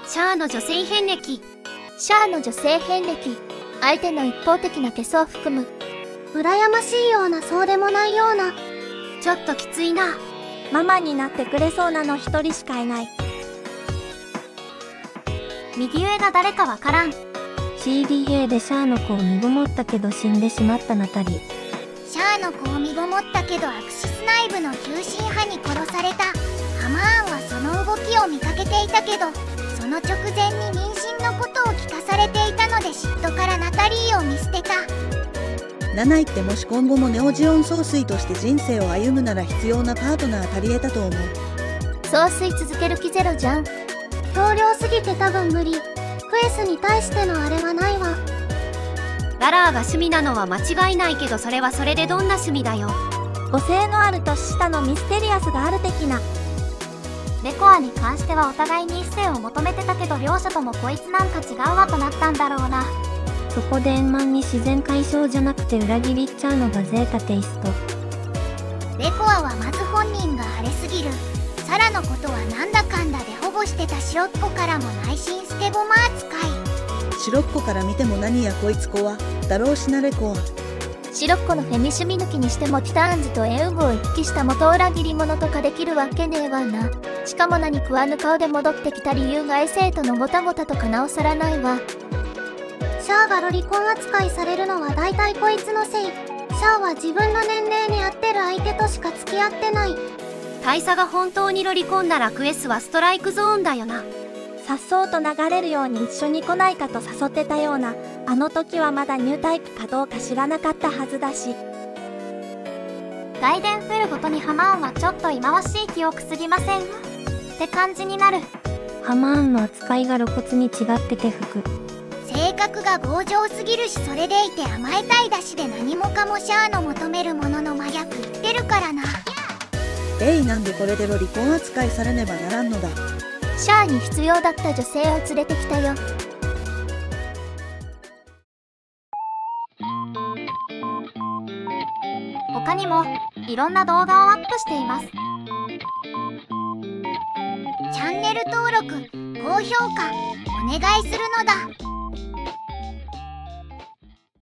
シャアの女性遍歴。 シャアの女性遍歴。相手の一方的な消すを含む。 羨ましいようなそうでもないような。 ちょっときついな。 ママになってくれそうなの一人しかいない。 右上が誰かわからん。 CDA でシャアの子を身ごもったけど死んでしまったナタリ。 シャアの子を身ごもったけどアクシス内部の急進派に殺された。ハマーンはその動きを見かけていたけど、その直前に妊娠のことを聞かされていたので嫉妬からナタリーを見捨てた。 7位ってもし今後もネオジオン総帥として人生を歩むなら必要なパートナー足り得たと思う。 総帥続ける気ゼロじゃん。 強量すぎて多分無理。クエスに対してのあれはないわ。 ララーが趣味なのは間違いないけど、それはそれでどんな趣味だよ。 母性のある年下のミステリアスがある的な。 レコアに関してはお互いに一世を求めてたけど、両者ともこいつなんか違うわとなったんだろうな。 そこで円満に自然解消じゃなくて裏切りっちゃうのがゼータテイスト。 レコアはまず本人が荒れすぎる。サラのことはなんだかんだで保護してた白っ子からも内心捨て駒扱い。 白っ子から見ても何やこいつ子はだろうしな。レコア白っ子のフェミ趣味抜きにしてもティターンズとエウムを一気した元裏切り者とかできるわけねえわな。しかも何食わぬ顔で戻ってきた理由がエセイとのごたごたとかなおさらないわ。 シャアがロリコン扱いされるのは大体こいつのせい。シャアは自分の年齢に合ってる相手としか付き合ってない。 大佐が本当にロリコンならクエスはストライクゾーンだよな。 さっそうと流れるように一緒に来ないかと誘ってたような。あの時はまだニュータイプかどうか知らなかったはずだし。 外伝増えるごとにハマーンはちょっと忌まわしい記憶すぎませんって感じになる。 ハマーンの扱いが露骨に違ってて服。 性格が強情すぎるし、それでいて甘えたいだしで何もかもシャアの求めるものの真逆言ってるからな。 なんでこれでロリコン扱いされねばならんのだ。 シャアに必要だった女性を連れてきたよ。 他にもいろんな動画をアップしています。 チャンネル登録、高評価お願いするのだ。